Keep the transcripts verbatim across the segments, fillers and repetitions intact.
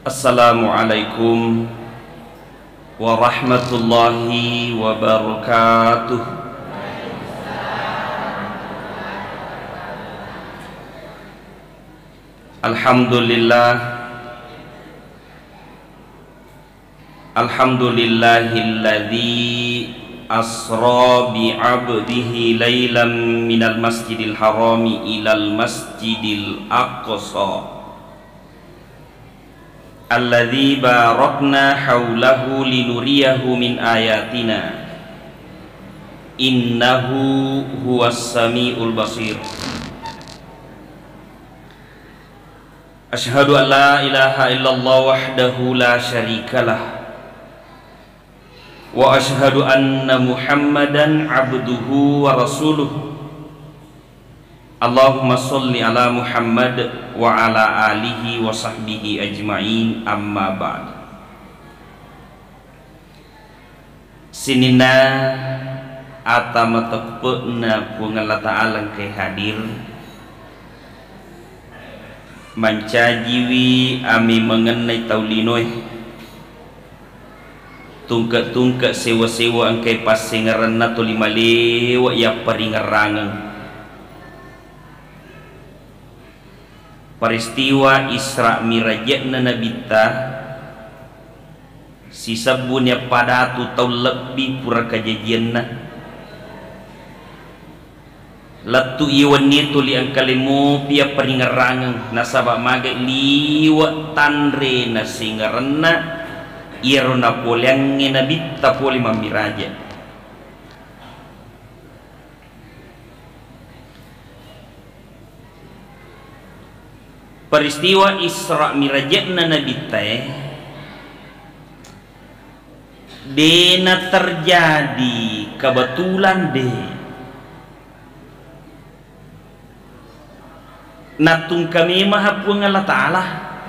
Assalamualaikum warahmatullahi wabarakatuh. Alhamdulillah Alhamdulillahilladzi asra bi'abdihi laylan minal masjidil harami ilal masjidil aqsa alladzi barakna haulahu linuriyahu min ayatina innahu huwas samiul basir. Asyhadu an la ilaha illallah wahdahu la syarikalah wa asyhadu anna muhammadan abduhu wa rasuluh. Allahumma sholli ala Muhammad wa ala alihi wa sahbihi ajma'in, amma ba'd. Sinina atama tepukna pung Allah Ta'ala ke hadir mancajiwi ami mengenai taulinoi tungka-tungka sewa-sewa angkai pasingaranna tuli malewa ya peringerangan peristiwa Isra Mirajna nabita sisabunnya pada tu tau lebih pura kejadianna latu iwan itu li angkalimu pia peringerangan nasabak maga liwa tanre nasingarana irona poliangi nabita poli mamiraja. Peristiwa Isra Mirajna Nabi teh dena terjadi kebetulan deh natung kami maha pung Allah Ta'ala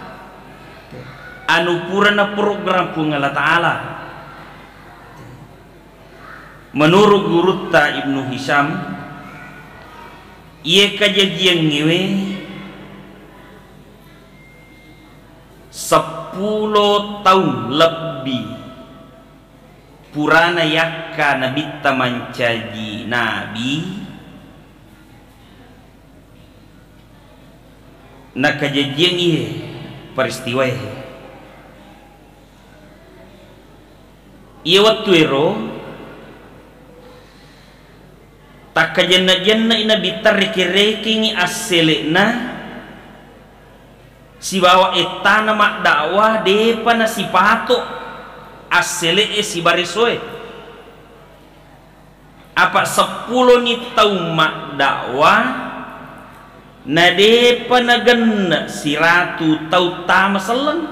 anu purana program pung Allah Ta'ala menurut guru ta Ibnu Hisham ia kejadian ngewe sepuluh tahun lebih purana yakka nabi tamancaji nabi na kejadian iye peristiwa iye iya waktu ero tak kajenna-jenna nabi tarreki-reki aselena si bawa etana mak dakwah depa na si pato asele e si barisoe apa sepuluh ni tau mak dakwah na depa na genna si ratu tau tama seleng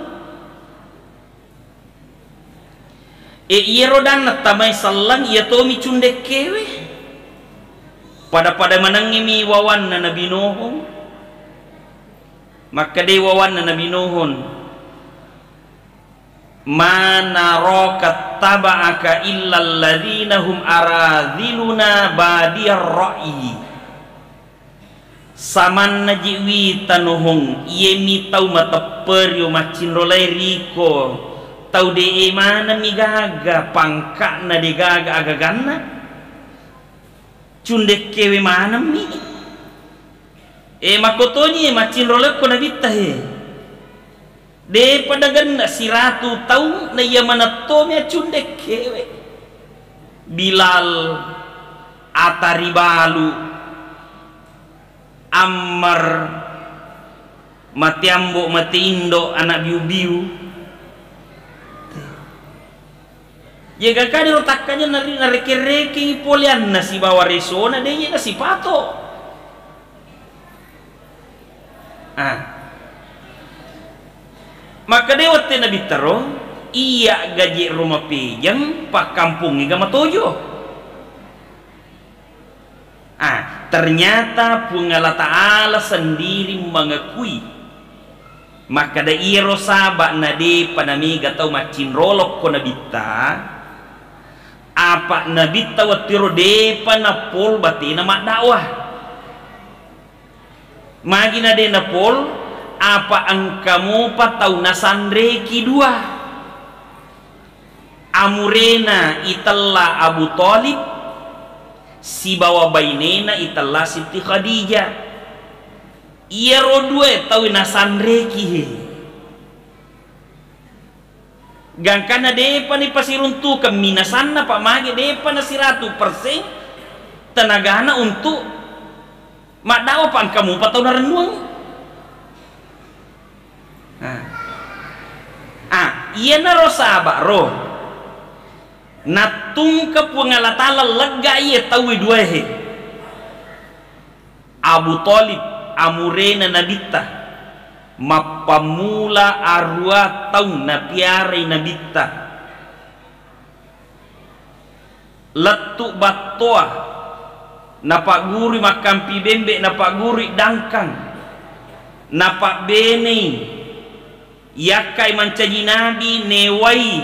e iya rodan na tamay seleng iya to mi cundek kewe pada-pada menangimi wawan na Nabi Nuh. Maka dewawan na Nabi Nuhun mana rokat taba'aka illal ladzina hum aradhiluna badiyar ra'i saman najiwi tanuhung yemi tau mateper yo macin rolai riko tau de mana mi gaga pangka na de gaga agaganna cundek kewe mana mi e makotoni macin rolek ko nabita he de padagan si ratu tau na iya manatomi cundek kewe Bilal Ataribalu Ammar Matiambo Matiindo anak biu-biu ya gak ada rotakannya nari nareke-reke polian nasi bawa resona de iya nasi pato. Ah. Maka dewat Nabi taro iya gaji rumah pejang pak kampung iga matojo. Ah, ternyata pung Allah Ta'ala sendiri mengakui maka da iro sabak nade panami gatau macin rolok ko nabita apa nabita watiro depa na pol batina mak dakwah magi na de na pol apa angkamu patau nasandreki dua amurena italla Abu Talib si bawa bainena italla Siti Khadijah iya ro dua tahu nasandreki he gangkana depa ni pasiruntu keminasanna pak mage depa na siratu persen tenagana untuk mak dawa pak kamu patau narenduang. Nah. Ah, iya na ro sabak ro natung ke pungalatala lega iya tawi dua he Abu Talib amurena nabita mapamula arwa tau na piare nabita letu batoa napak guri makampi bembe napak guri dangkang napak bene yakai mancaji nabi newai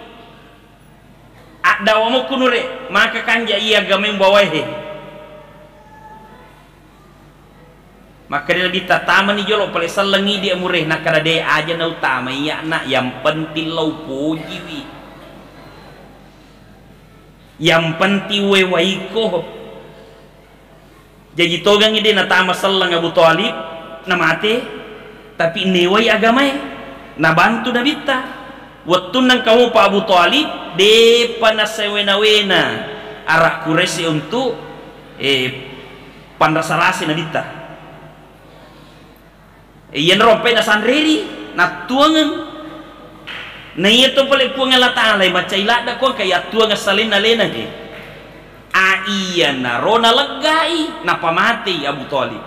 ada wamu kunure maka kanja iya gameng bawahe maka dia lebih tatama ni jolo pale salengi dia mureh nak kada de aja na utama iya nak yang penting lau pojiwi yang penting wewaiko jadi togang ide na tama salang Abu Talib na mate tapi newai agamai na bantu na bita waktu nang kamu pa Abu Talib depa na sewena-wena arak kuresi untuk eh pandasalasi na bita eh yan rompe na sandreri na tuangan na iya to pala po nga latalay macailada ko kaya tuangan salin na lena he a iya na ro na lagay na pamati Abu Talib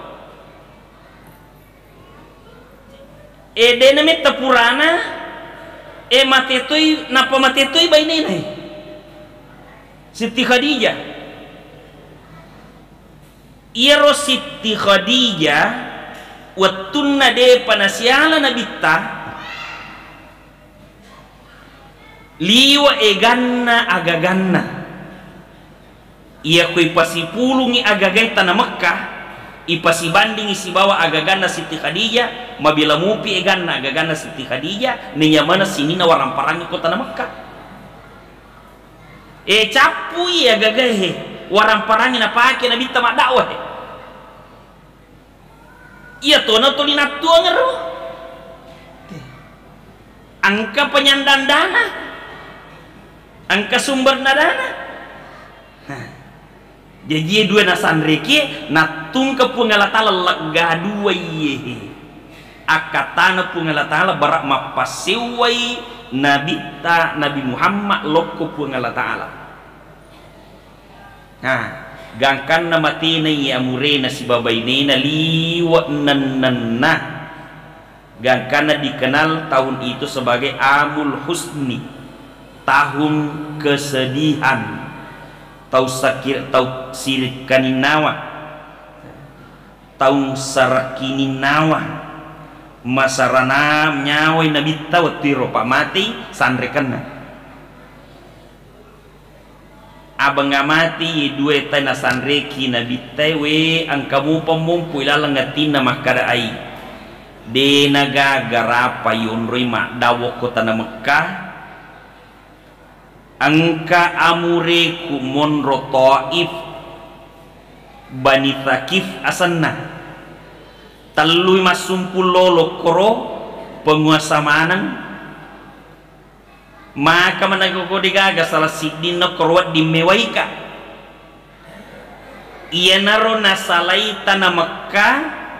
e de na mit tapurana e matetoy na pamatetoy bay nenay Siti Khadijah iro Siti Khadijah watun na de panasyala na bitta liwa e ganna agaganna iya ko'y pasipulungi agagay ta na Makkah ipasibanding isibawa agagana Siti Khadijah mabila mupi egana agagana Siti Khadijah niya mana sini na warang parang kota na Makkah e capu iya agagay warang parang na pake na bita madawa he iya to na to linatuang ngero angka penyandan dana angka sumber na dana jadi dua nasandreki natung ke pungalatala lega dua ye akatana pungalatala barak mapasiwai nabita Nabi Muhammad loko pungalatala nah gangkan na matina ya amurena si babainena liwa nananna gangkan na dikenal tahun itu sebagai Amul Husni tahun kesedihan tau sakir tau sirik kaninawa tau sarakininawa masarana nyawai nabi tau tiro pak mati sandrekanna abang mati dua tanah sandreki nabi tewe angkamu pemumpu ilalang ngatina makara ai de naga garapa yunroi mak dawo kota na Mekah angka amureku monro Taif Bani Thaqif asanna talui masumpul lolo koro penguasa manang maka managoko digaga salah sidin no korwat dimewaika iya naro nasalai tanah Mekah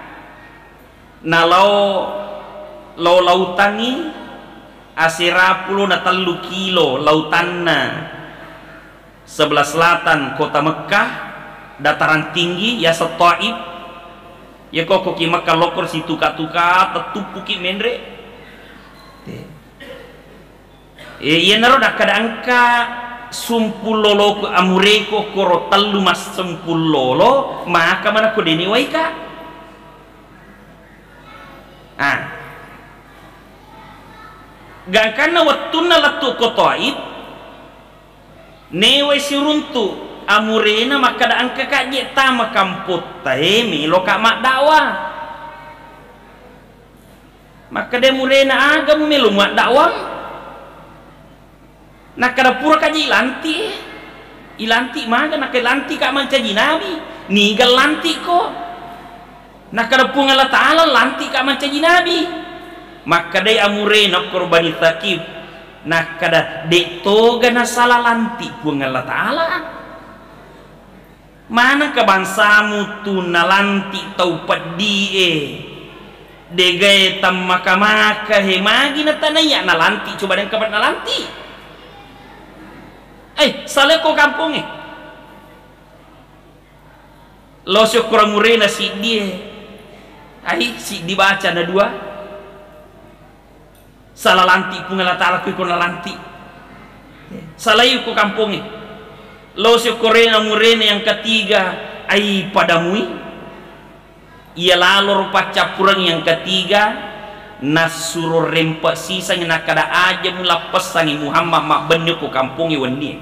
nalau lau lautangi asirapulo na telu kilo lautanna sebelah selatan kota Mekah dataran tinggi ya Taif ya kok ki Mekah lokor si tuka-tuka tetupuki mendre e iya naro dak kada angka sumpul lolo amureko koro telu mas sempul lolo maka mana ko deni waika ah gangkana wattuna latu ko Taif newe siruntu amurena maka da angka kaje tama kamput tahemi lo ka mak dakwah maka dia murena agam melumat dakwang nak kada pura kaji ilanti ilanti maga nak ilanti kak mancaji nabi nigal lanti ko nak kada pura Allah Ta'ala lanti kak mancaji nabi maka dia amurena korbani takib nak kada dek toga na salah lanti pura Allah Ta'ala mana ke bangsamu tu nalanti tau pedie degay tam maka-maka he magi na tanaya nalanti coba dan kapan nalanti eh salah ko kampung eh lo syukur murena si dia ai si dibaca na dua salah lanti pun Allah Ta'ala ku ko nalanti salah yu ko kampung eh lo syukurena murena yang ketiga ai padamu ia lalu rupa capurang yang ketiga nasuru rempak sisanya nak kada aja mula pesangi Muhammad mak benyo ku kampungi wendi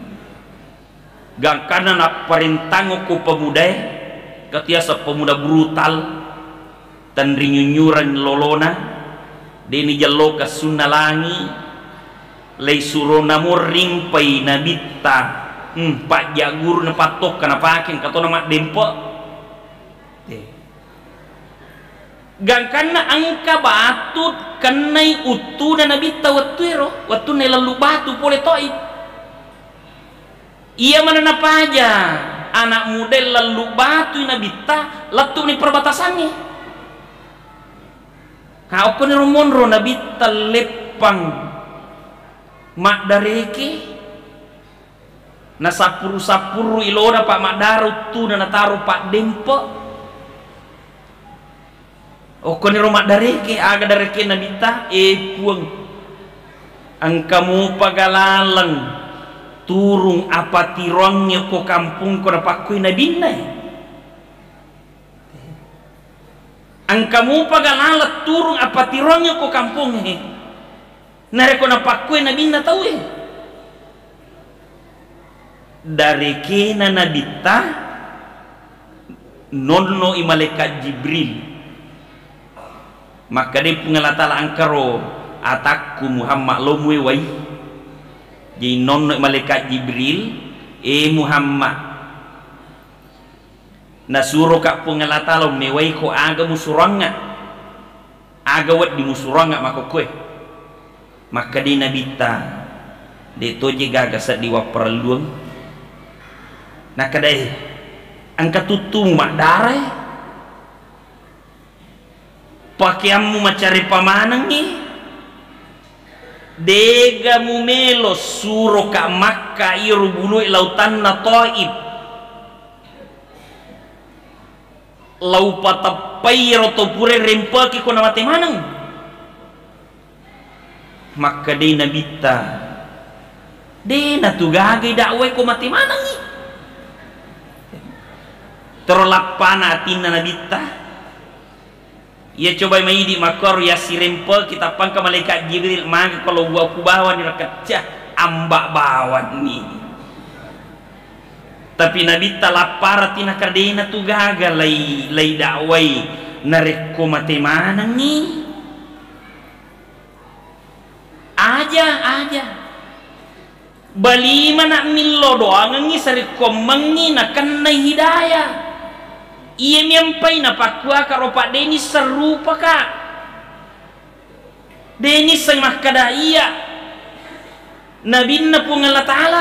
gang kana nak perintang ku pemuda ketiasa pemuda brutal dan rinyunyuran lolona deni jalo ka sunalangi lei suro namur rimpai nabita hmm, pak jagur na patok kana pakin kato nama dempo gang kana angka batut kanai utu dan nabi tawatuero waktu ne lalu batu pole toib iya mana napa aja anak muda lalu batu nabi ta latu ni perbatasannya kau ko ni rumonro nabi ta lepang mak dareke na sapuru sapuru ilora pak mak daru tu na taru pak dempo oh koni rumah dareke aga dareke nabita e puang angkamu pagalalang turung apa tirongnya ko kampung ko napakui nabinay angkamu pagalalang turung apa tirongnya ko kampung he nare ko napakui nabina tau eh dareke na nabita nonno i malaikat Jibril maka dia pengalatala angkaro atakku Muhammad lo muwai jadi non malaikat Jibril eh Muhammad nasuro kak pengalatala mewai ko aga musuranga aga wat di musuranga maka kue maka dia nabita dia toje gagas di waperluang nak kadai angka tutung mak darai pakaianmu mencari pamanang ni dega mu melo suro ka Makkah iru bului lautan na Taib lau patapai roto pure rempaki ko na mate manang maka de nabita de na tugagay dakway ko mate manang ni terlapana atin na nabita ia coba maidi makor ya si rempel kita pangka malaikat Jibril maka kalau gua aku bawa ni rakecah ambak bawan ni tapi nabi talapar tina kardena tu gagal lay lay dakwai nareko mate manang ni aja aja bali mana millo doang ni sari komangi nakan na hidayah iya miampai na pakua karo Pak Denis serupa kak Denis sang mahkada iya nabi na pung Allah Ta'ala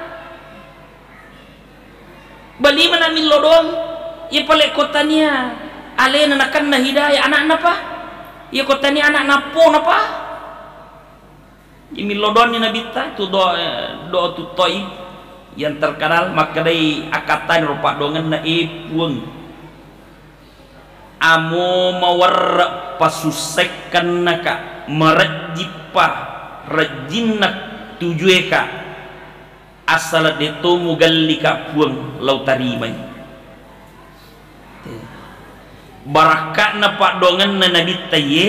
bali mana millo doang iya pale kotanya alena nakan na hidayah anak napa iya kotanya anak napo napa iya millo doang ni nabi ta tu do do tu toy yang terkenal makadai akatan rupa dongan na ipuang amo mawar pasusekan naka merejipah rejinak tujuh ka asal deto mugallika puang lautarimay baraka na pak dongan na nabi taye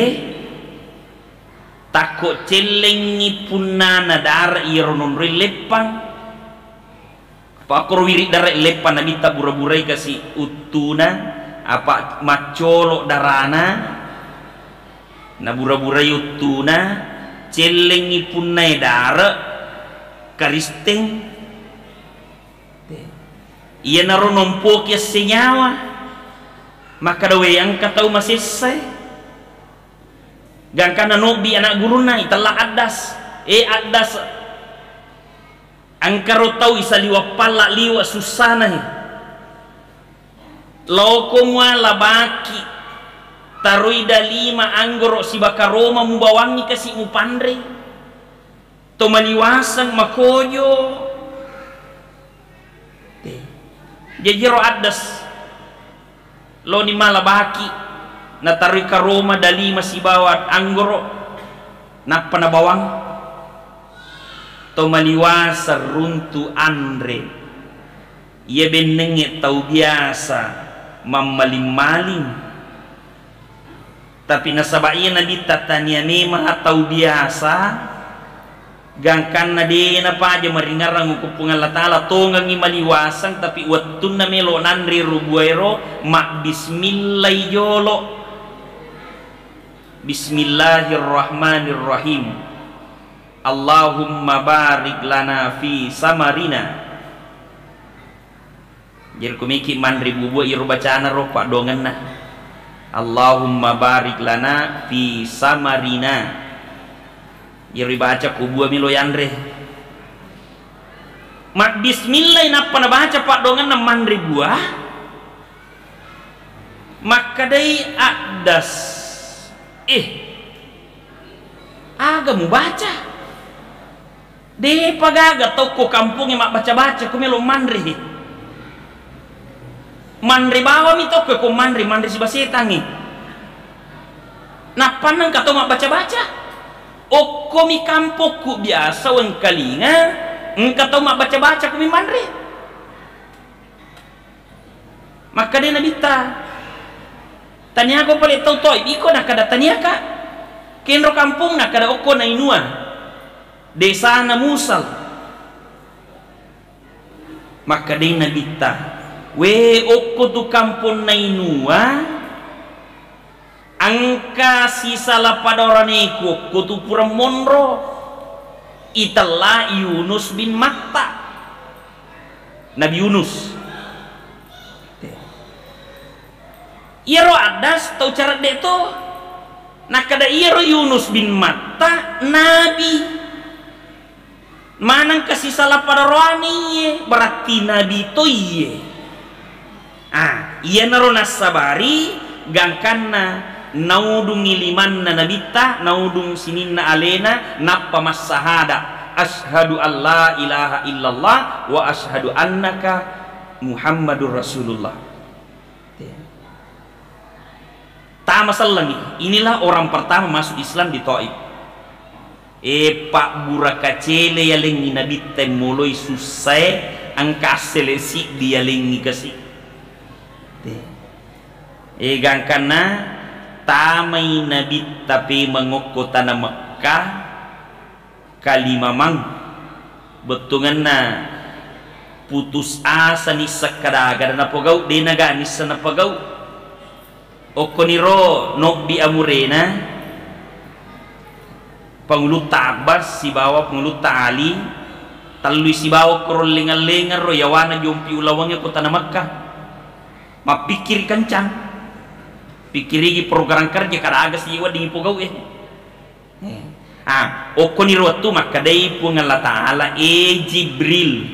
takut celengi punana dar ironon rilepang pakor wirik dar lepan nabi tabura-burai kasih utuna apa macolok darana na bura-bura yutuna celengi punai dara karisteng iya naro nompo kia senyawa maka dawe yang katau masisay gangkana nobi anak guru na itala adas eh adas angkaro tau isa liwa pala liwa susana loko muala baki tarui dalima anggoro si bakaroma mubawangi kasi mupandre to maliwasang makoyo jejero adas lo ni malabaki na tarui karoma dalima si bawat anggoro napa na bawang to maliwasa runtu andre ia benenge tau biasa mamaling-maling tapi nasabaiya na ditatanya memang atau biasa gangkan na di na pa aja maringarang ukupungan latala tonggangi maliwasang tapi watun na melo nanri rubuero mak bismillah jolo bismillahirrahmanirrahim Allahumma barik lana fi samarina jadi kumiki man ribu buah iru bacaan roh pak dongan nah Allahumma barik lana fi samarina iru baca kubuah milo yandre mak bismillah napa na baca pak dongan nah man ribuah maka dai adas eh aga mu baca de pagaga toko kampung mak baca-baca ku melo mandri mandri bawa mi toko ku mandri mandri si basetangi napa nang kato mak baca-baca okko mi kampokku biasa wan kalinga engka tau mak baca-baca ku mi mandri maka de nabita tanya ko pale tau toy biko na kada tanya ka kenro kampung na kada okko na inua desa na musal maka din nabita we okko tu kampung na inua angka sisa lapadorane ko ko tu pura monro itala Yunus bin Matta Nabi Yunus iro adas tau cara de to nakada iro Yunus bin Matta Nabi manang kasih salah pada rohani berarti nabi to iye ah iya naro nasabari gangkanna naudung ilimanna nabita naudung sininna alena nappa masahada ashadu an la ilaha illallah wa ashadu annaka Muhammadur Rasulullah tak masalah nih inilah orang pertama masuk Islam di Taif e pak buraka cele ya lengi nabi temoloi susai angka selesi dia lengi kasih e gangkana tamai nabi tapi mengokko tanah Mekah kalimamang betungan na putus asa ni sakadaga na pogau de naga ni sana pogau okoniro nok bi amurena Pangulut Tabas si bawa pangulut Tali talui si bawa kerol-lengan-lengan ro yawana jompi ulawangnya kota Makkah mapikir kencang pikiri program kerja kada agas iwa dingi pogau eh ah okoni rotu maka dai pungan Allah Ta'ala e Jibril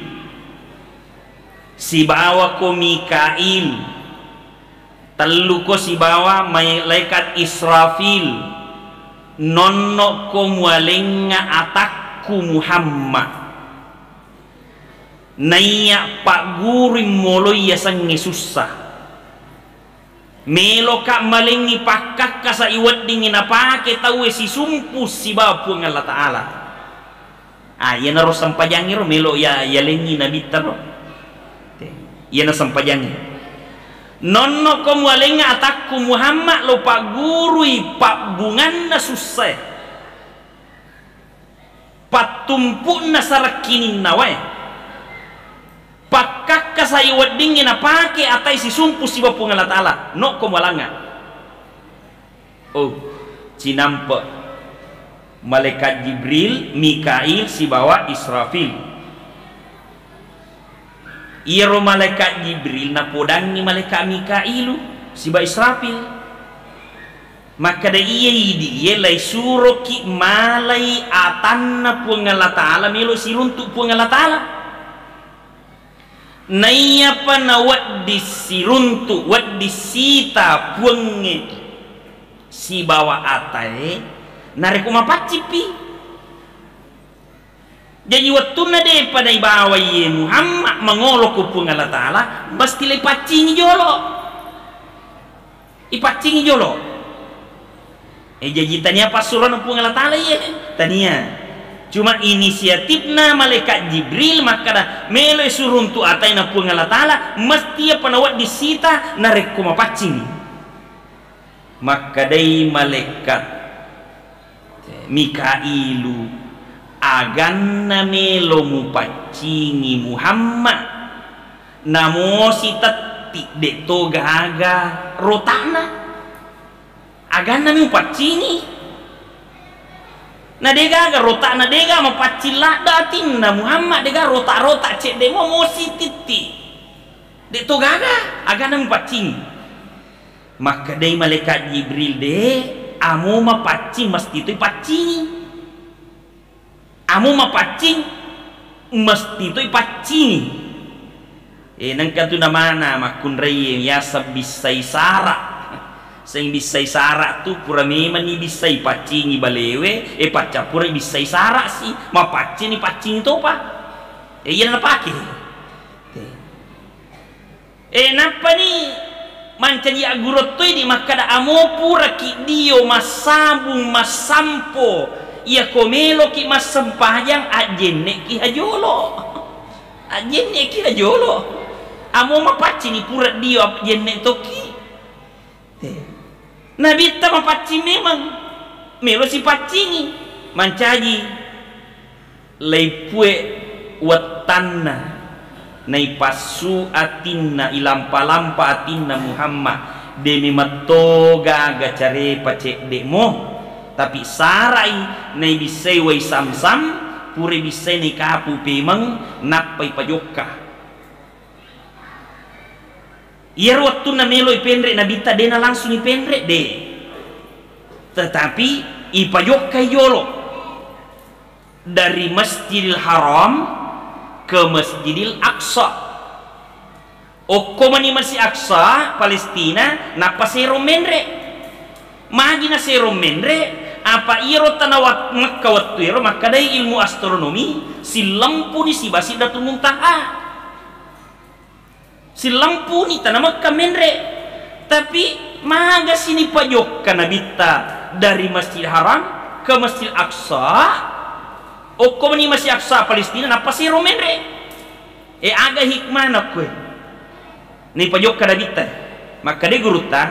si bawa ko Mikail telu ko si bawa malaikat Israfil nonno ko mualenga atakku Muhammad naya pak guru moloi ya sangi susah melo ka malengi pakak ka sa iwat dingin apa ke tahu si sumpus si bapu ng Allah Ta'ala ah yan na ro sampajangi ro melo ya yalengi nabi taro yan na sampajangi nonno ko mualenga atakku Muhammad lo pak gurui pak bungan na susah patumpu na sarakinin nawai pakak kasaiwat dingin na pake atay si sumpu si bapung Allah Ta'ala no ko mualanga oh cinampe malaikat Jibril, Mikail si bawa Israfil. Iro malaikat Jibril na podangi malaikat Mikailu si bawa Israfil. Maka da iya idi iya lay suro ki malay atanna puang Allah Ta'ala melo siluntuk puang Allah Ta'ala. Naiya pa na wat disiruntuk wat disita puange si bawa atae nareku mapacipi. Jadi waktu nade pada ibawa ye Muhammad mengolok kupung Allah Ta'ala pasti le pacingi jolo ipacingi jolo eh jadi tanya apa surah kupung Allah Ta'ala ye tanya cuma inisiatifna malaikat Jibril maka dah melo suruh untuk atai na kupung Allah Ta'ala mesti apa nawat disita nareku mapacingi maka dai malaikat Mikailu aganna melo mupacingi Muhammad namo si tati de to gaga rotana aganna mupacingi na dega gaga rotana dega mapacilla datin na Muhammad dega rota-rota cek demo mosi titi de to gaga aganna mupacingi maka dai malaikat Jibril de amu mapacing mesti itu pacingi amu mapacing mesti itu pacingi eh nangka tu namana makun rei ya sabisai sara sing bisai sara tu pura memang ni bisai pacingi balewe eh paca pura bisai sara si mapacing ni pacing itu apa eh iya na pakai eh napa ni mancaji agurotoi di makada amo pura ki dio masabung masampo ia komelo ki masempayang ajenne ki hajolo ajenne ki hajolo amo mapaci ni pura dio ajenne toki nabi ta mapaci memang melo si pacingi mancaji leipue watanna nai pasu atinna ilampa-lampa atinna Muhammad demi matoga gacare pacek demo tapi sarai nai bisai wai sam-sam pure bisai nai kapu pemang napai pajokka iya waktu na melo ipendre nabita dena langsung ipendre de tetapi ipajokka yolo dari Masjidil Haram ke Masjidil Aqsa. Okko mani Masjid Aqsa Palestina napa sero menre magina sero menre apa iro tanawat Makkah waktu iro maka dai ilmu astronomi si lampu ni si basi Sidratul Muntaha si lampu ni tanah Makkah menre tapi maga sini pajok kanabita dari Masjid Haram ke Masjid Aqsa. O kau ni masih Aqsa Palestina napa sih romenre eh aga hikmah nak kue ni pajok kadabita maka de guruta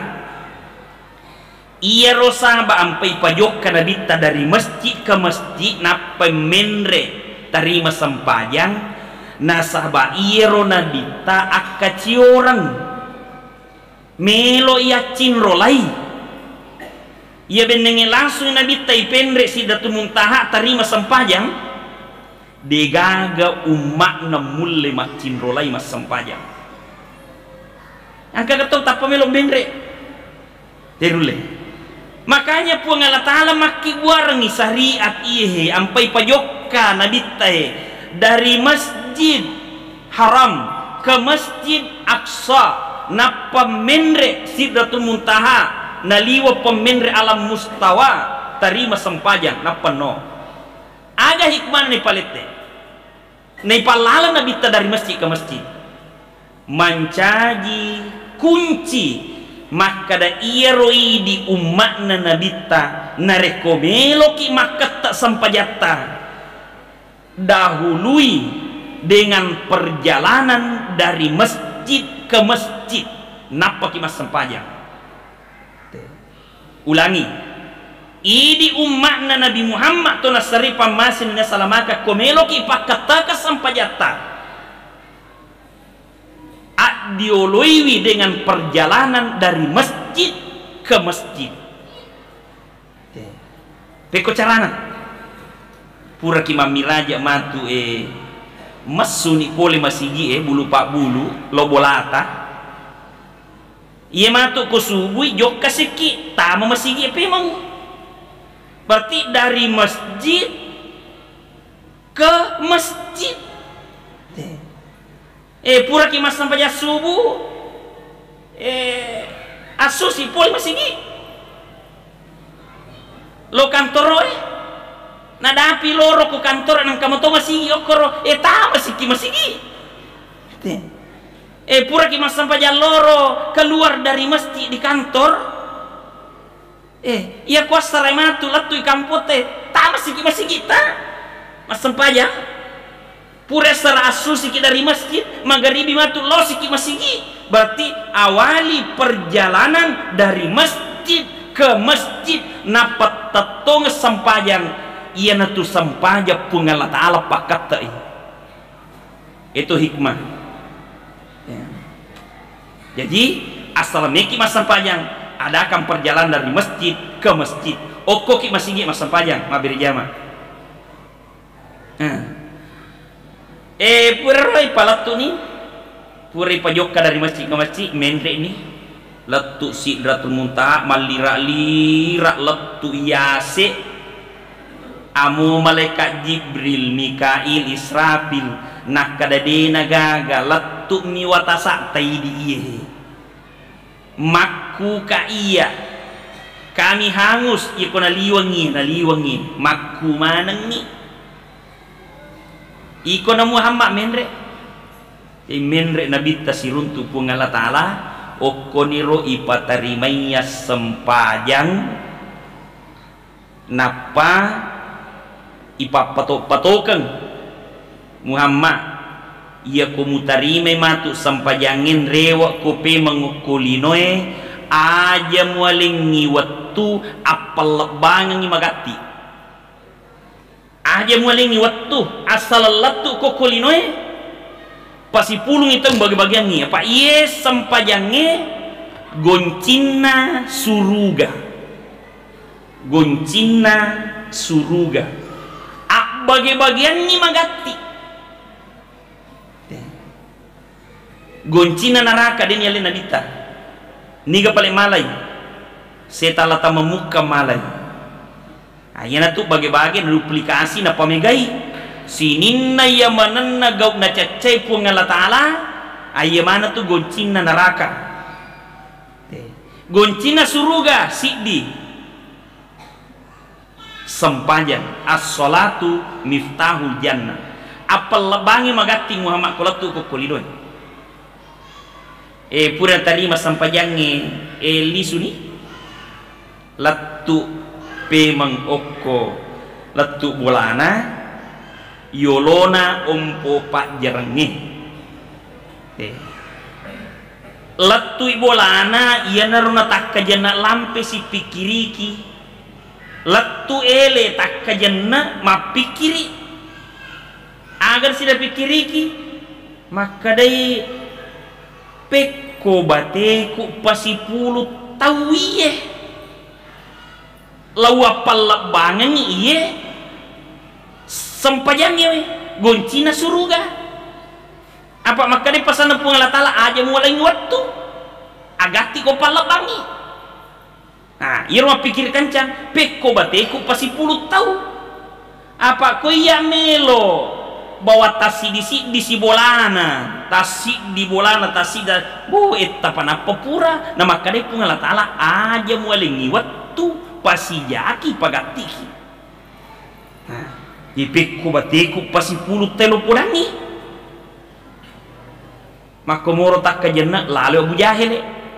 iya rosa ba ampai pajok kadabita dari masjid ke masjid napa menre tarima sempajang nasaba iya rona dita akaci orang melo iya cinrolai ia benenge langsung nabi taipendre Sidratul Muntaha tarima sempajang degaga umat na mulle macin rolai mas sempajang angka ketong tapa melok bendre terule makanya puang Allah Ta'ala maki buarangi syariat ihe ampai pajokka nabi tai dari Masjid Haram ke Masjid Aqsa napa mendre Sidratul Muntaha naliwa pemenre alam mustawa tarima sempajang napa no aga hikmah ni palete ni palala nabita dari masjid ke masjid mancaji kunci maka da iya roi di umat na nabita narekomelo ki maka tak sempajata dahului dengan perjalanan dari masjid ke masjid napa ki mas sempajang ulangi idi umatna Nabi Muhammad to nasari pamasin na salamaka komelo ki pakataka sampajata adioloiwi dengan perjalanan dari masjid ke masjid peko carana pura ki mamiraja matu e masuni pole masigi e bulu pak bulu lo bolata iya matu ko subui jok kasiki tama masigi e pemang berarti dari masjid ke masjid eh pura ki mas sampai subuh eh asusi pole masigi lo kantor eh nadapi loro ko kantor nang kamu to masigi okoro eh ta masigi masigi eh pura ki mas sampai loro keluar dari masjid di kantor eh iya kuasa rematu latu ikampote ta masigi masigi ta mas sampai pura sara asusi ki dari masjid magharibi matu lo siki masigi berarti awali perjalanan dari masjid ke masjid napat tatong sampajang iya natu sampaja pungala ta'ala pakata itu hikmah ya. Jadi asal meki mas sampajang adakan perjalanan dari masjid ke masjid oko ki masigi mas sampajang mabiri jama nah. eh purai palatu ni purai pajoka dari masjid ke masjid mendre ni letu sidratul muntaha malira lira letu yase amu malaikat Jibril Mikail Israfil nak kadadena gaga letu miwatasa taidi iye makku ka iya kami hangus iko naliwangi naliwangi makku manang ni iko na Muhammad menre e menre nabi tasiruntu pungala taala okoniro ipatarimaya sempajang napa ipapatok-patokan Muhammad iya kumutarime matu sampajangin rewa kope mengukulinoe aja mualingi wattu apal lebangan magati aja mualingi wattu asal latu kokulinoe pasipulung itu bagi-bagian ni apa iya sampajangnya goncina suruga goncina suruga ah bagi-bagian ni magati goncina naraka din yalin nadita niga paling malay setalata memuka malay ayana tu bagi-bagian duplikasi na pamegai sininna yamanan na gaw na cacay po nga latala ay yamana to goncin na naraka goncin na suruga siddi sampajan as-salatu miftahul jannah apal labangi magati Muhammad kulatu ko kulidoy e pura tarima sampajangi e lisuni latu pemang okko latu bolana yolona ompo pak jerengi eh. Latu ibolana iya naruna takka jana lampe si pikiriki latu ele takka jana ma pikiri agar sida pikiriki maka dai pekko bateku pasipulu tawiye lawa palabangan iye sampajangnya goncina suruga apa maka di pasana pungalatala aja mulai waktu agati ko palabangi nah iya rumah pikir kencang peko bateku pasti puluh tahu apa ko iya melo bawa tasi disi disi bolana tasi di bolana tasi da bu eta panapa pura nah maka di pungalatala aja mulai waktu pasti jaki pagatiki nah ipikku batiku pasi puluh telu purangi maka moro tak kajena lalu Abu Jahil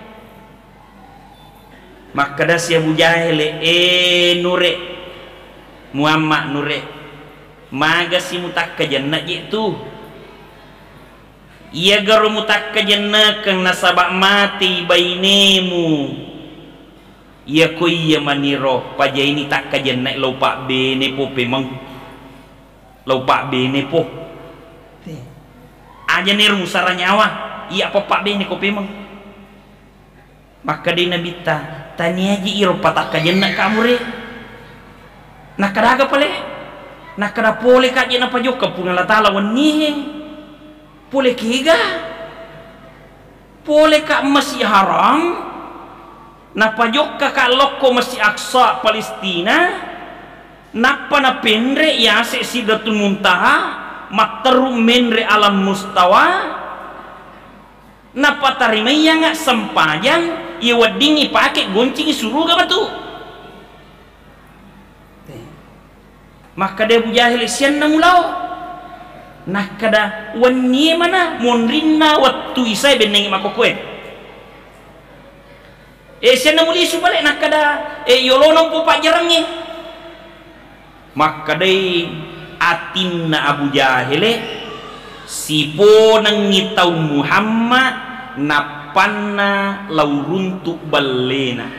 maka dah si Abu Jahil eh nure Muhammad nure maga si mutak kajena itu ia garu mutak kajena kang nasabak mati bainemu ia ko iya maniro paja ini tak kajena lo pak bene po pemang lau pak bene po aja niru musara nyawa iya apa pak bene ko pemang maka di nabita tani aja iro patak kajenak kamu re Nak kadaga pale, nak kada pole kaje na pajok ka pungan la taala wani, pole kiga, pole ka masjid haram, na pajok ka ka loko masjid Aqsa Palestina, napa na pendre ya se Sidratul Muntaha, materu menre alam mustawa, napa tarima yang nggak sempajang, ia wadingi pakai goncing suruga batu. Maka dia Abu Jahil sian na mulaw nak kada wani mana monrinna wattu isay benengi makokoe e sian na muli subale nak kada e yolono po pajarangi maka dai atinna Abu Jahil sipo nang ngitaw Muhammad napanna lauruntu balena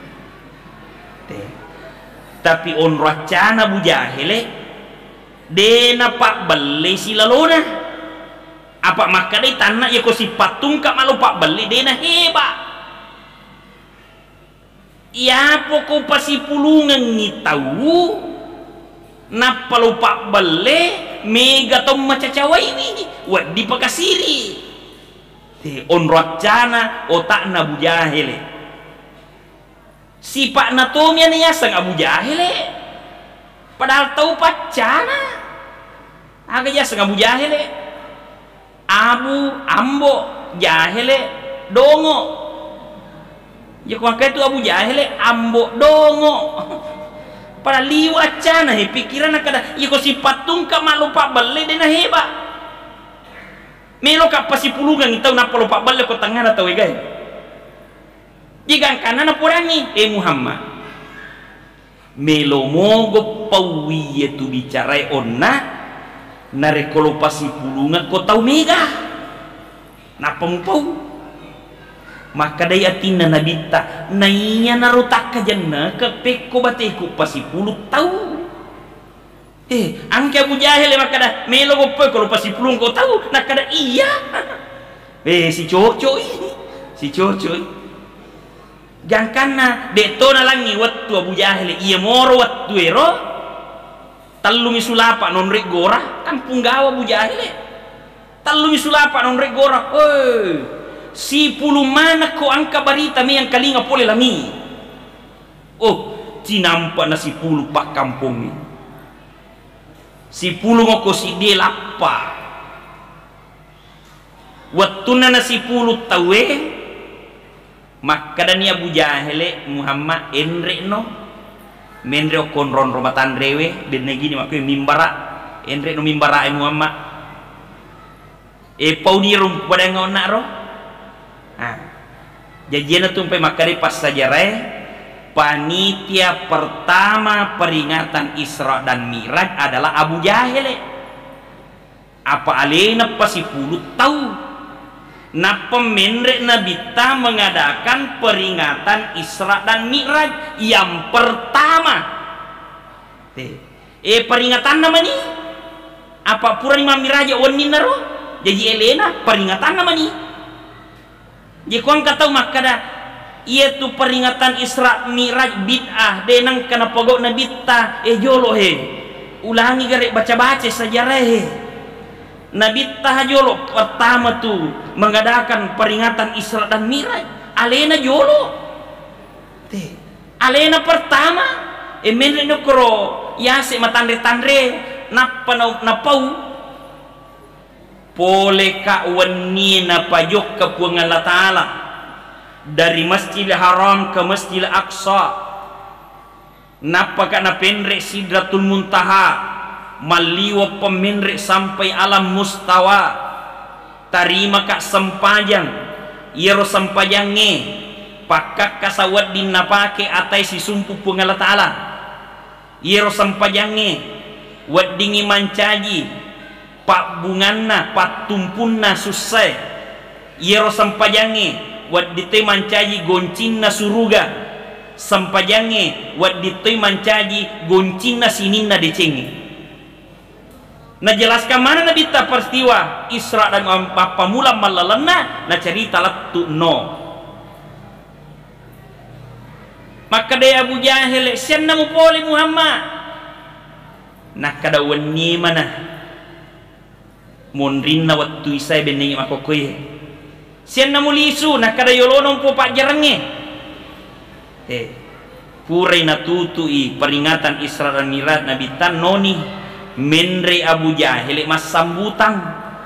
tapi on racana Abu Jahil dena pak beli silalona apa maka dai tanah ya ko si patung ka malu pak beli dena heba ya poko pasi pulungan ni tahu napa lu pak beli mega tom macacawai ini wadi pakasiri te on racana otakna Abu Jahil si Pak Natomia ni yasang Abu Jahil padahal tahu pacana agak yasang Abu Jahil Abu Ambo Jahil dongo ya kau itu Abu Jahil Ambo dongo pada liwat cana he pikiran kada ya kau si patung ka malu pak beli dena heba melo ka pasi pulungan itu napa lupa beli ko tengah atau gay jika kanan purangi eh Muhammad melomogo pawi itu bicara onna nare kalau pasi pulungan kau tahu mega napa mau maka daya tina nabita nainya narutak kajanna ke peko bateku pasi puluh tahu eh angke Abu Jahil maka dah melogo pe kalau pasi pulung kau tahu nak kada iya eh si cocok ini si cocok jangkana deto na langi wattu Abu Jahil iya moro wattu ero tallu misulapa non rek gora kampung gawa Abu Jahil tallu misulapa non rek gora oi si pulu mana ko angka barita me yang kalinga pole lami oh cinampa na si pulu pak kampung ni si pulu ngoko si de lappa wattu na si pulu tawe maka dan Abu Jahil Muhammad enre no menre konron romatan rewe den gini makwe mimbara enre no mimbara Muhammad e pauni rum pada ngona ro ah jajian tumpe makari pas sajarah panitia pertama peringatan Isra dan Mi'raj adalah Abu Jahil apa alena pasi puluh tahu na pemenrek Nabita mengadakan peringatan Isra dan Mi'raj yang pertama eh peringatan nama ni apa pura Imam Mi'raj wani naro jadi elena peringatan nama ni jadi kau angkat tahu maka dah ia tu peringatan Isra Mi'raj bid'ah denang kena pogok Nabita eh jolo he ulangi garek baca-baca sejarah he Nabi Tahajolo pertama tuh mengadakan peringatan Isra dan Mi'raj alena jolo teh alena pertama emen nokro ya se matandre-tandre napa napau pole ka wani na pajok ke puang Allah Ta'ala dari Masjidil Haram ke Masjidil Aqsa napa kana penrek Sidratul Muntaha maliwa pemenrek sampai alam mustawa tarima kak sempajang yero sempajange pakak kasawat dinapake atai si sumpu pengala ta'ala yero sempajange wadingi mancaji pak bunganna pak tumpunna susai yero sempajange wadite mancaji goncinna suruga sempajange wadite mancaji goncinna sininna decenge. Nah jelaskan mana Nabi ta peristiwa Isra dan apa mula malalana na cerita latu no maka dia Abu Jahil sian namu poli Muhammad nak kada weni mana monrin na waktu isai benengi makokoy sian na mulisu nak kada yolonon po pajarenge eh purai na tutui peringatan Isra dan Mi'raj Nabi tan noni menre Abu Jahil mas sambutan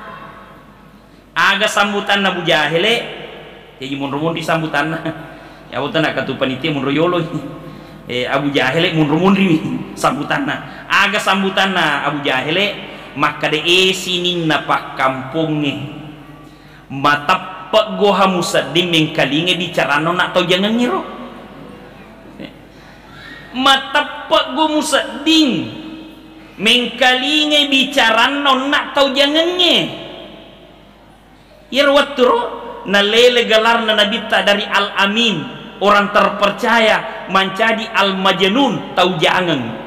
aga sambutan Abu Jahil jadi mun di sambutan ya utan nak katu panitia mun royolo eh Abu Jahil mun rumundri sambutan aga sambutan Abu Jahil maka de esinin na pak kampungnya matapag goha musadim mengkalinge bicarano nak tau jangan ngiro matapag go musadim mengkalinge bicarano nak tau jangan nge irwaturo na lele galar na nabita dari Al-Amin orang terpercaya menjadi Al-Majnun tau jangan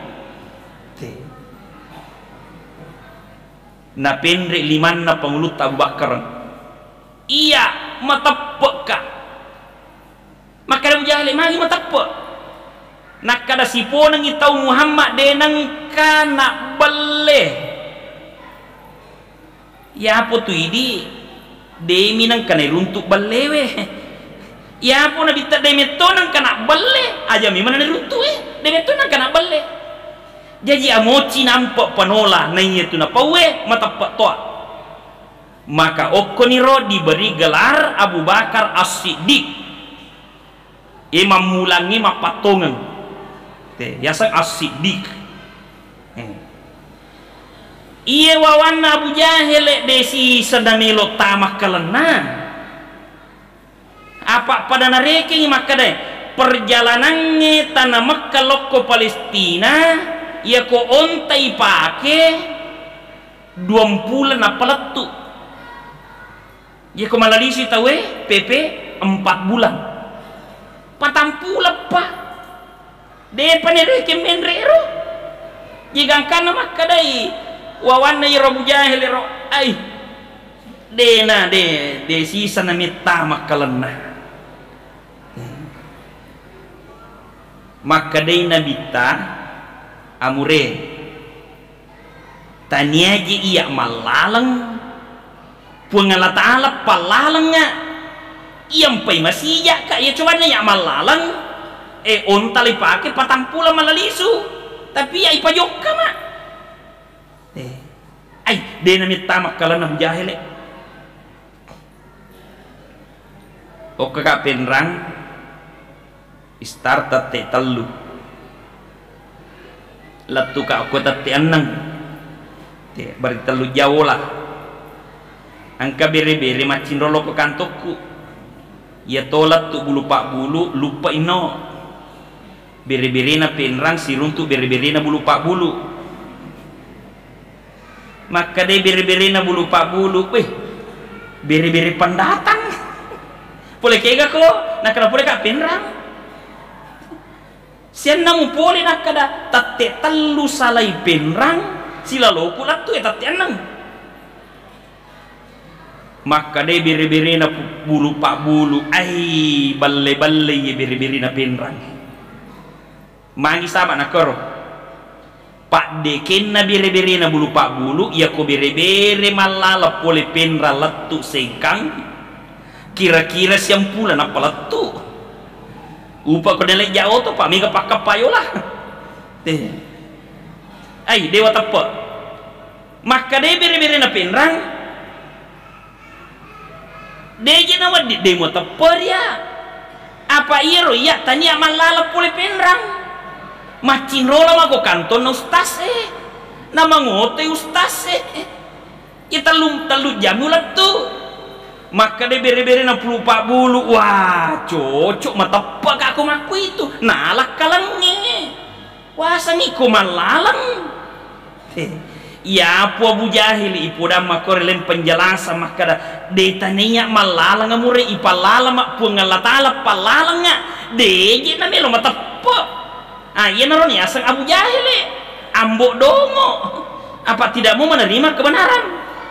na pendre liman na pangulut Abu Bakar iya matapek ka maka Abu Jahal magi matapek nak kada sipo nang itau Muhammad denang kana belle ya po tu idi demi nang kana runtuk belle we ya po na bita demi to nang kana belle aja mi mana runtuk eh demi to nang kana belle jadi amoci nampak panola nanya tu na pawe matapak toa maka okoniro diberi gelar Abu Bakar As-Siddiq imam mulangi mapatongan teh yasa As-Siddiq iye wawana Abu Jahil desi sedamelo tamah kalena apa pada nareke maka deh perjalanannya tanah Mekkah loko Palestina ya ko ontai pake dua bulan apa letu ya ko malalisi tawe P P empat bulan patang pula pa de panere ke menrero jika kana makadai wawana ya Abu Jahil ro ai de na de de sisa na mita makalena makadai nabita amure taniaji iya malalang pungala ta'ala palalang nga iyang pay masija ka iya coba na iya malalang eh ontali pake patang pula malalisu tapi ay payok ka ma eh ay di namit tamak kala na Jahil o kakapenrang startat te telu latu ka aku tati anang te bari telu jawo lah angka bere-bere macin rolo ke kantokku ya tolat tu bulu pak bulu lupa ino bere-bere na penrang siruntu bere-bere na bulu pak bulu maka deh bere-bere na bulu pak bulu weh bere-bere pendatang boleh kega ko nak kena boleh kak penrang sian namu pole nak kada tatte telu salai penrang sila loku latu ya tatte anang maka de bere-bere na bulu pak bulu ai balle-balle ye bere-bere na penrang mangi sama nak koro pak de ken na bere-bere na bulu pak bulu ya ko bere-bere malala pole penra latu sengkang kira-kira siang pula na palatu upa ko nilai jauh tu pak mega pak kapayo lah teh ay dewa tapa maka de bere-bere na penrang de jena wadi de mo tapa ya apa iro ya tanya malala pole penrang macin rola mago kanton ustaz eh nama ngote ustaz eh ya telum telu jamu lah tu maka de bere-bere na puluh pak bulu wah cocok matapak aku maku itu nalak kalangnya wah sami ko malalang ya po Abu Jahil ipo da makorelen penjelasan maka da de tanya malalang amure ipalala mak pungalatala palalang nga de je na melo matapak ah iya naron ya sang Abu Jahil ambok dongo apa tidak mau menerima kebenaran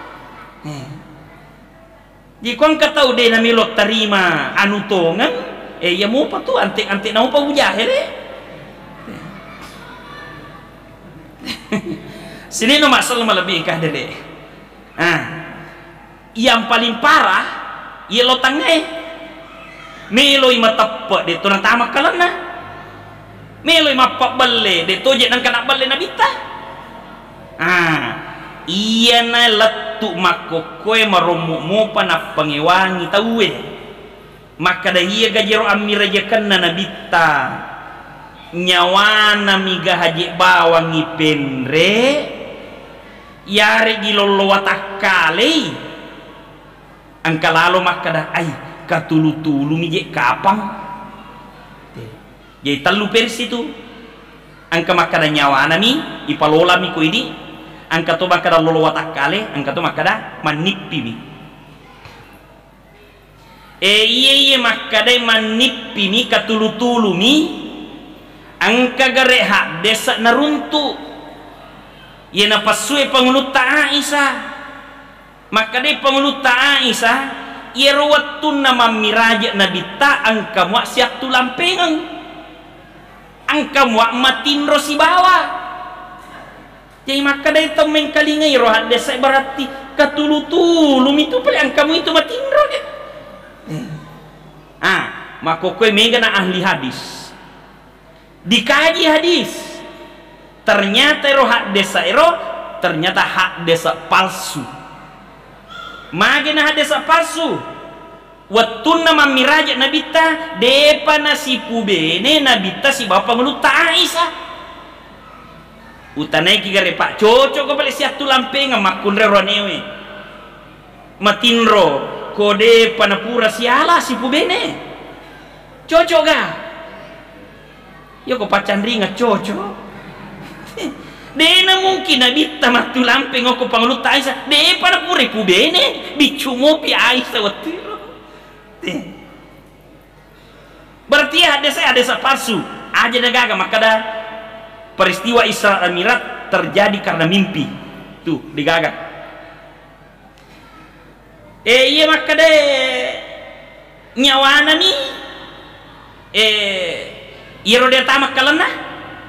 jikon katau de na milot tarima anu tongan eh ya mo pa tu antik-antik na mo pa Abu Jahil eh Sini no masalah lebih kah dede. Ah, yang paling parah, ia lo tangai, melo ima tepat de tunang tamak kalana, melo ima pak bale de toje nang kena bale nabita. Ah, iya na letu mako koe maromu mo panap pangewangi tawe, maka dah iya gajero amira jakan na nabita, nyawana miga haji bawangi penre. Yare gilolo watakale angka lalo makada ay katulu-tulu mije kapang jadi telu persi tu angka makada nyawana mi ipalola mi ko ini angka to makada lolo watakale angka to makada manippi mi e iye iye makada manippi mi katulu-tulu mi angka gareha desa naruntu ia napasue pengulut Aisyah, maka dia pengulut Aisyah ia rawatun nama miraja nabi ta angka muak siap tu lampengang angka muak matin rosi bawa jadi maka dia itu mengkalingai rohat desa berarti katulu-tulu itu paling angkamu itu matin roh ya. Ah, maka kowe mega na ahli hadis dikaji hadis ternyata ero hak desa ero ternyata hak desa palsu magena hak desa palsu watun nama miraja nabita depa nasi pubene nabita si bapak ngeluta Aisyah utanai kigare pak cocok ko balik siap tu lampenga makunre ronewe matinro kode panapura siala si pubene cocok ga yo ko pacan ringa cocok dena mungkin nabi tamat tu lampeng aku pangulut Aisyah de pada pure pubene bicumo pi Aisyah watiro berarti ada saya ada palsu aja negaga maka dah peristiwa Isra dan Mi'raj terjadi karena mimpi tuh digaga eh iya maka deh nyawana nih eh iya roda tamak kalana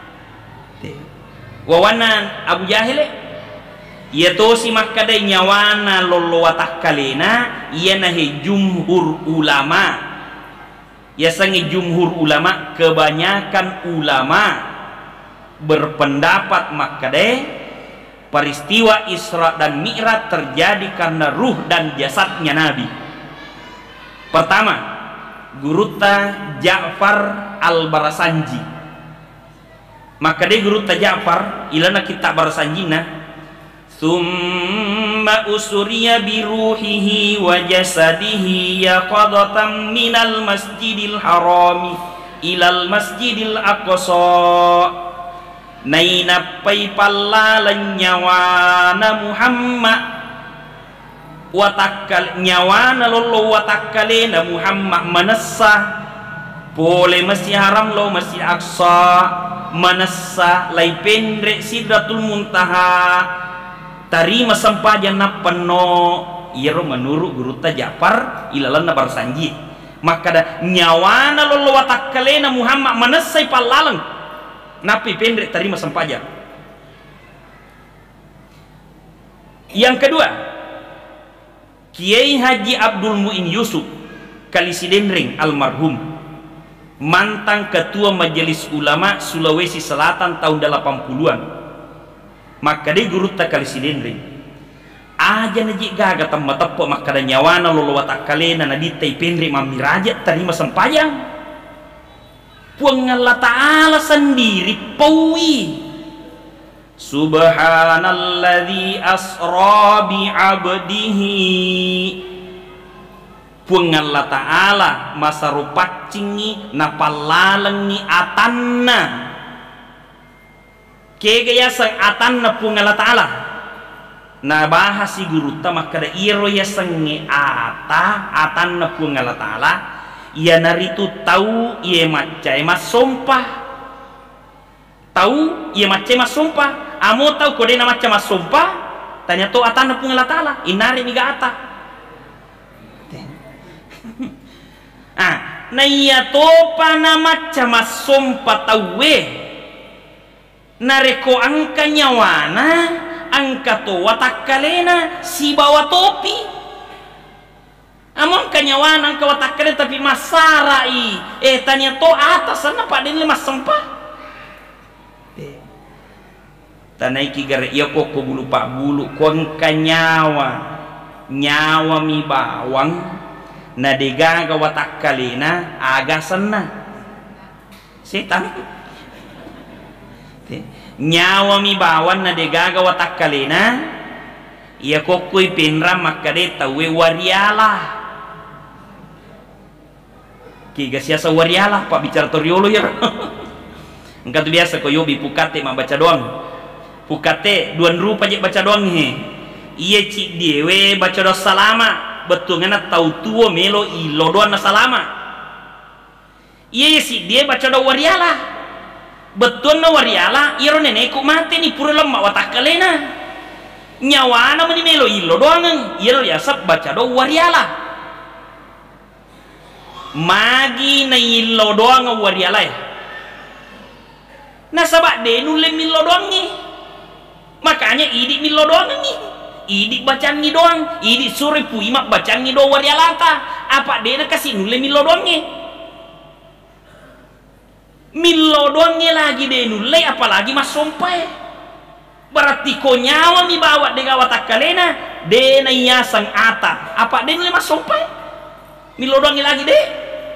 wawanan Abu Jahil ia to si makadai nyawana lolo watak kalena ia nahi jumhur ulama ia sangi jumhur ulama kebanyakan ulama berpendapat makadai peristiwa Isra dan Mi'raj terjadi karena ruh dan jasadnya Nabi. Pertama, Guruta Ja'far Al-Barasanji. Maka dia guru Ja'far ilana kitab barasanjina summa usuriya biruhihi wa jasadihi yaqadatan minal masjidil harami ilal masjidil aqsa naina paipallalan nyawana Muhammad watakal nyawana lolo watakalena Muhammad manassa pole masjid haram lo masjid aqsa manassa lai pendre sidratul muntaha tarima sampajan na penuh iro menurut guru Ja'far ilalan na barsanji maka da nyawana lolo watakalena Muhammad manassa palalang napi pendre tarima sampajan. Yang kedua, Kiai Haji Abdul Muin Yusuf Kalisidendring almarhum mantan ketua Majelis Ulama Sulawesi Selatan tahun delapan puluhan maka dia guru tak Kalisidendring aja najik gaga tamma tepok maka da nyawana lolo watak kalena naditai pendri mamiraja terima sempayang puang Allah Ta'ala sendiri pawi subhanalladzi asra bi abdihi puang Allah Ta'ala masa rupacingi napalalangi atanna kegaya sang atanna puang Allah Ta'ala na bahasi guru ta maka da iro ya sangi ata atanna puang Allah Ta'ala ia naritu tahu ia macai mas sumpah tahu ia macai mas sumpah amo tahu kode na macam mas sumpah tanya to atanna puang Allah Ta'ala inari miga ata ah na iya topa na macam sumpah tawe nareko angka nyawana angkato watak kalena si bawa topi amon kanyawan angka watak kalena tapi masarai eh tanya to atas sana pak den mas sempah tanai kigare iya kok bulu pak bulu kon kanyawa nyawa mi bawang na degaga watak kalena aga sana setan nyawa mi bawan na degaga watak kalena iya kokoi penra makade tawe wariala kiga siasa wariala pak bicara toriolo ya engkau biasa ko yobi pukate ma baca doang pukate duan rupa je baca doang he iya cik dewe baca doang salama betul ngana tau tuo melo ilo doang na salama iya si dia baca doang wariala betul na wariala iro nenekku mati ni pura lemak watak kalena nyawana meni melo ilo doang iro yasap baca do wariala magi na ilo doang wariala ya nah sabak de nule milo doang ni makanya idik milo doang ni idik bacaan ni doang idik sore puimak bacaan ni do wariala ta apa de na kasih nule milo doang ni milo doangnya lagi deh nulai apalagi mas sompai berarti ko nyawa mi bawa de watak kalena de na yasang ata apa de nulai mas sompai milo doangnya lagi deh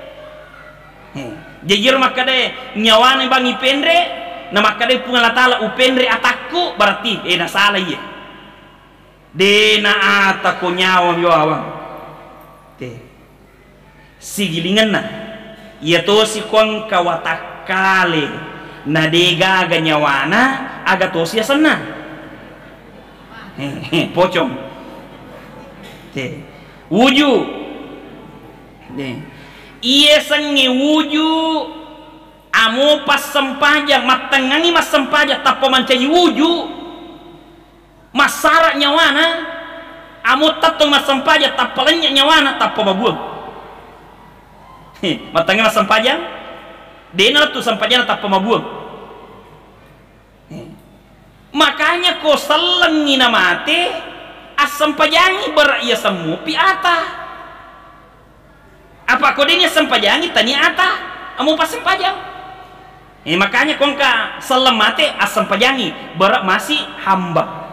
jejir maka de nyawa ni bangi pendre na maka de pungalatala upendre atakku berarti eh na salah iya de na ata ko nyawa mi bawa te sigilingan na iya to si kong kawatak kale na dega aga nyawana aga tosia sana hehe pocong te wuju de iye sangi wuju amo pas sempajang matangangi mas sempajang tapo mancai wuju masara nyawana amo tato mas sempajang tapalanya nyawana tapo mabuang he matangangi mas sempajang dena tu sampajana tak pemabuang makanya ko salengi na mate asam pajangi ber iya semu pi ata apa ko denya sampajangi tani ata amu pas sampajang eh makanya ko ka salem mate asam pajangi ber masih hamba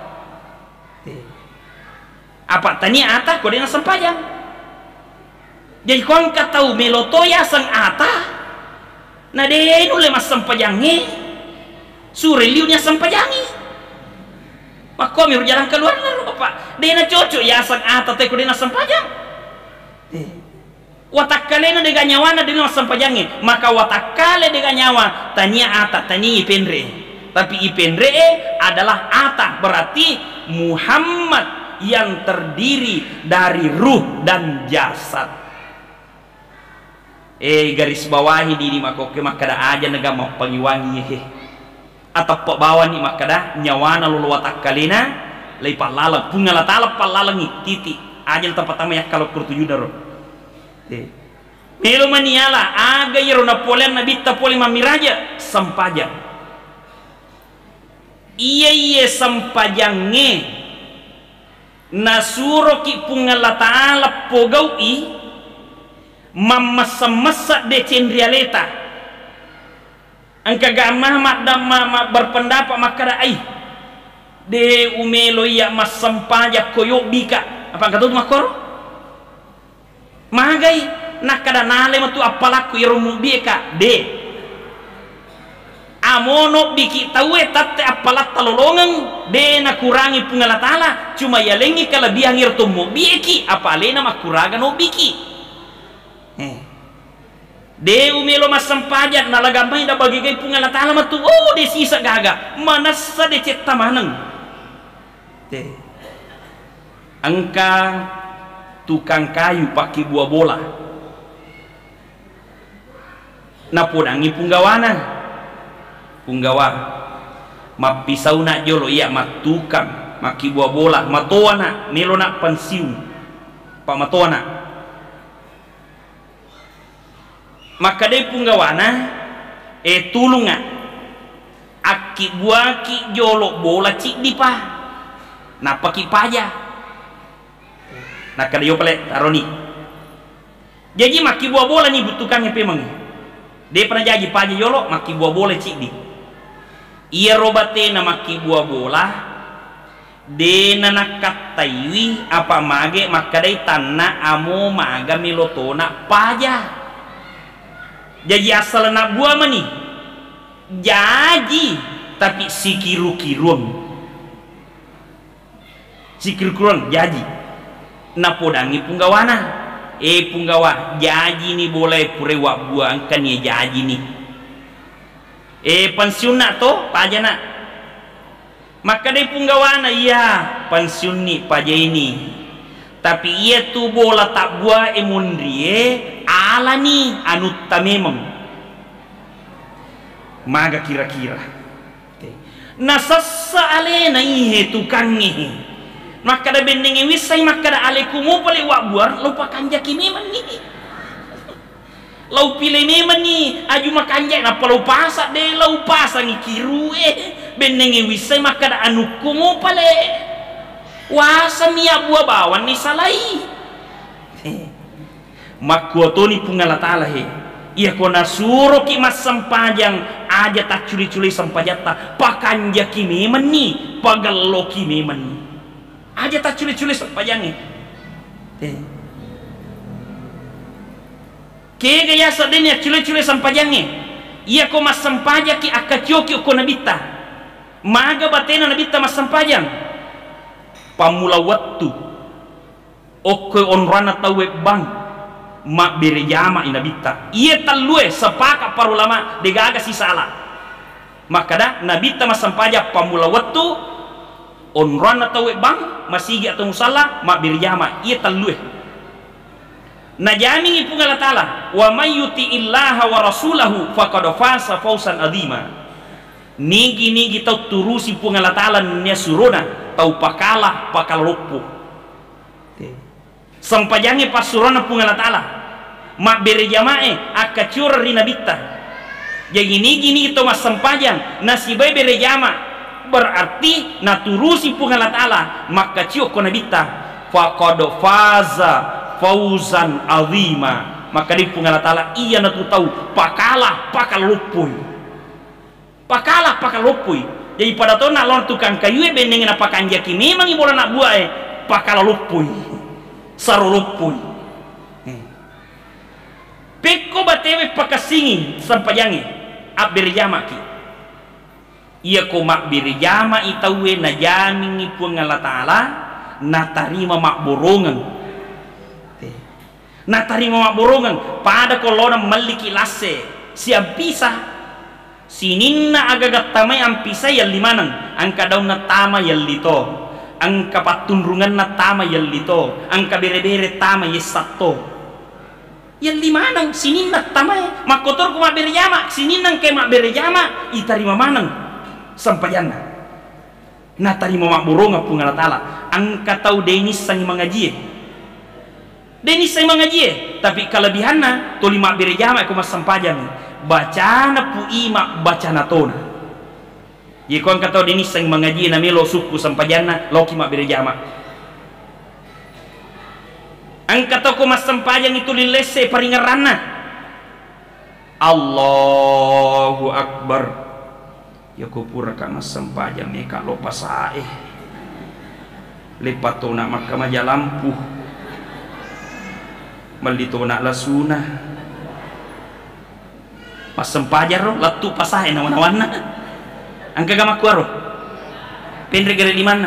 apa tani ata ko denya sampajang jadi ko ka tau melotoya sang ata nah deh nule mas sampajangi sure liunya sampajangi maka mi jalan keluar lalu apa deh na cocok ya sang ata teh kudena sampajang watak kalena de ganyawana de mas sampajangi maka watak kale de ganyawa tania ata tani ipendre tapi ipendre adalah ata berarti Muhammad yang terdiri dari ruh dan jasad eh garis bawahi di makoke makada aja nega mau pangiwangi he atau pok bawa ni makada nyawana lulu watak kalena lay palalang pungala talap palalangi titi aja tempat tamanya kalau kurtuju daro eh melo maniala aga yero na polen na bitta pole mamiraja sampajang iya iya sampajange nasuro ki pungala talap pogau i mamasa-masa de cendrialeta angka gamah mak mama berpendapat makara ai de umelo ya mas sampaja koyo bika apa kata tu makor magai nakada nale matu apalaku iromu bika de amono biki tawe tatte apalat talolongan de na kurangi pungalatala cuma ya lengi kalabihan irtumu biki apa lena makuraga no biki eh deu melo mas sampajat nalagamay da bagigay pungalatala matu oh de sisa gaga manasa de cetta manang te angka tukang kayu paki buah bola napudangi punggawana punggawa mapisau nak jolo iya matukang maki buah bola matoana melo nak pensiun pak matoana maka de punggawana eh tulunga aki buaki jolo bola cik dipa na paki paja na kada yo pale taroni jadi maki buah bola nih butuhkannya pemang dia pernah jadi paja yolo maki buah bola cik di iya robate na maki buah bola de na kataiwi apa mage makadai tanna amo maga milotona paja jadi asal na buah mani jadi tapi sikiru-kiruang sikiru-kiruang jadi na podangi punggawana eh punggawa jadi nih boleh purewa buang kan ya jadi nih eh pensiun nak to paja nak maka deh punggawana iya pensiun nih paja ini tapi ia tu bola tak buah emundrie ala nih anut tamemang maga kira-kira na sassa alena ihe tukangi maka da bendengi wisai maka da alekumu pale wak buar lupa kanjaki meman nih lau pile meman nih aju makanjak napa lau pasak deh lau pasang ikiru eh bendengi wisai maka da anukumu pale wasa miya buah bawan ni salai makuatoni pungala ta'ala he iya kona suruh ki mas sempajang aja tak culi-culi sempajata pakanja ki meman nih pagalo ki meman nih aja tak culi-culi sempajangnya eh. Kaya gaya sadenya culi-culi sempajangnya iya ko mas sempajang ki akacyoki ko nabita maga batena nabita mas sempajang pamula wattu oke onrana tawe bang mak berejama inabita iya talue sepakat para ulama degaga si salah maka dah nabita mas sempajang pamula wattu onrana tawe bang masigi atau musalla mak berejama iya talue najami ipu ngala ta'ala wa may yuti illaha wa rasulahu faqad fasa fawsan adhima nigi nigi tau turusi pu ngala ta'ala nya surona tau pakalah pakal rupu sampajangi pas surona pu ngala ta'ala mak berejamae akacur rina bitta jadi nigi nigi tau mas sampajang nasibai berejama berarti naturusi pu ngala ta'ala maka ciok kona bitta faqad faza fauzan azima maka di pungala ta'ala iya natu tahu pakalah pakal lupuy pakalah pakal lupuy jadi pada to nak lon tukang kayu e bendengin apa kanjaki memang ibu nak buah e pakal lupuy saru lupuy peko batewe pakasingi sampajangi abirjama ki iya ko mak birjama itawe na jamingi pungala ta'ala na tarima mak borongan na tarima mak borongan pada kolona maliki lasse siap bisa sininna agagat tamay ang pisa yalli manang angka daw na tama yalli to angka patunrungan na tama yalli to angka bere-bere tama yesatto yalli manang sininna tamay makotor ko maberjama sininang kay maberjama itarima manang sampayan na tarima mak borongan pungala ta'ala angka tau denis sang mangaji Denis saya mengaji tapi kelebihannya tu lima berjama aku mas sampajang bacana pu ima bacana tona jadi kau kata Denis saya mengaji nami lo suku sampajana lo kima berjama angkat aku mas sampajang itu lilese paringarana Allahu Akbar ya kupura ka mas sampajang meka lo pasae lepat tona maka maja lampu maldito nak lasuna pas sempajar ro latu pasahe na wana-wana angka gama kuaro pendre gere di mana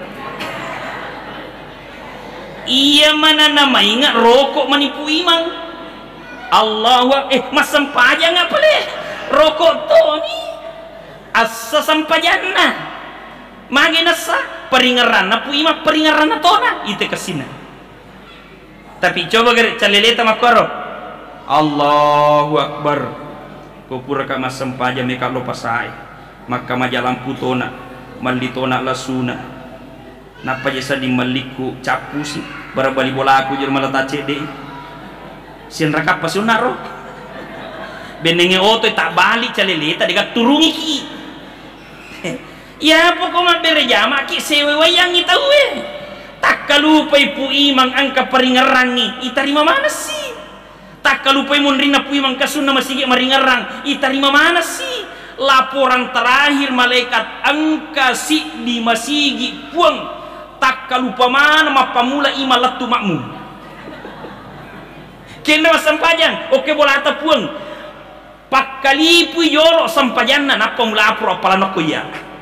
iya mana nama ingat rokok manipu imang Allah eh mas sempajar ngapa le rokok to ni asa sempajanna magi nasa peringaran na pu imang peringaran na tona ite kasina tapi coba gere caleleta makoro Allahu Akbar ko pura ka masampaja me ka lo pasai maka majalam putona malditona lasuna napa jasa di maliku capu si barabali bola aku jur malata cede sin rakap pasunaro benenge oto tak balik caleleta dekat turungi ki Ya pokoknya berjama ki sewe wayang itaw eh. Tak kalupay po imang ang kaparingarangi itarima mana sih. Tak kalupay mo rin na po imang kasun na masigi maringarang itarima mana sih. Laporan terakhir malaikat angka si di masigi puang tak kalupa mana mapamula ima latu makmu. Kena sampajang oke bola ata puang pakkalipu yoro sampajan na napamula apro apala nako ya.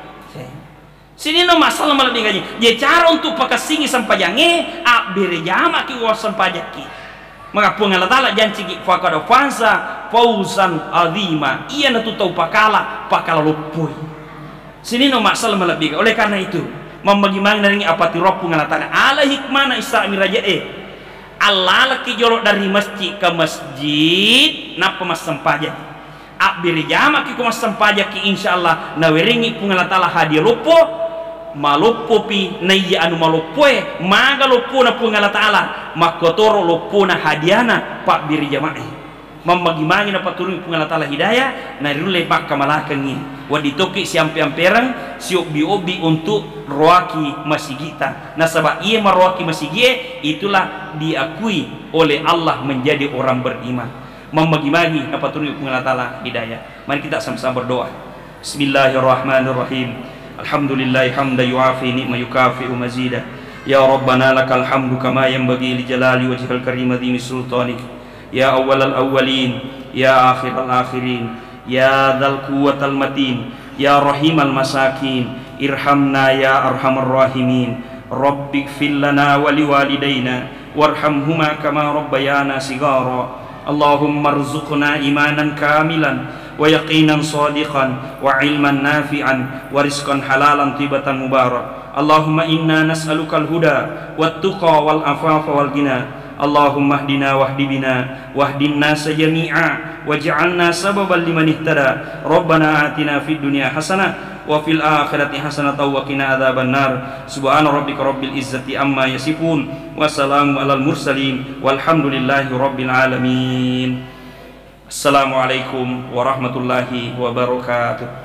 Sini no masalah malah dengan dia cara untuk pakasingi sampajange a berejama ki wasan pajaki maka pungal tala janji ki fakada fansa fausan azima ia na tutau pakala pakala lupui sini no masalah malah dengan oleh karena itu membagi mang dari apa ti roh pungal tala ala hikmana isra miraja e Allah laki jolok dari masjid ke masjid napa mas sampajaki a berejama ki ko mas sampajaki insyaallah na weringi pungal tala hadiah lupo malupo pi naiya anu malupoe maga lupo na pungala ta'ala makotoro lupo na hadiana pak biri jama'i mamagi-magi na paturun pungala ta'ala hidayah na rinule pak kamalakangi waditoki siampi-amperang siubi-ubi untuk roaki masigita na sabab ia maroaki masigie itulah diakui oleh Allah menjadi orang beriman mamagi-magi na paturun pungala ta'ala hidayah. Mari kita sama-sama berdoa. Bismillahirrahmanirrahim. Alhamdulillah hamda yuafi ni'ma yukafi'u mazida ya rabbana lakal hamdu kama yanbaghi li jalali wajhil karim adhimi sultanik ya awwalal awwalin ya akhiral akhirin ya dzal quwwatal matin ya rahimal masakin irhamna ya arhamar rahimin rabbighfir lana wa liwalidayna warhamhuma kama rabbayana sigara Allahumma rzuqna imanan kamilan wa yaqinan sadiqan wa ilman nafi'an wa rizqan halalan tibatan mubarak. Allahumma inna nas'aluka al-huda wat tuqa wal afafa wal ghina. Allahumma hdina wahdi bina wahdin nas jami'a waj'alna sababan liman ihtada. Rabbana atina fid dunya hasanah wa fil akhirati hasanatan wa qina adzabannar. Subhana rabbika rabbil izzati amma yasifun wa salamun alal mursalin walhamdulillahi rabbil alamin. Assalamualaikum warahmatullahi wabarakatuh.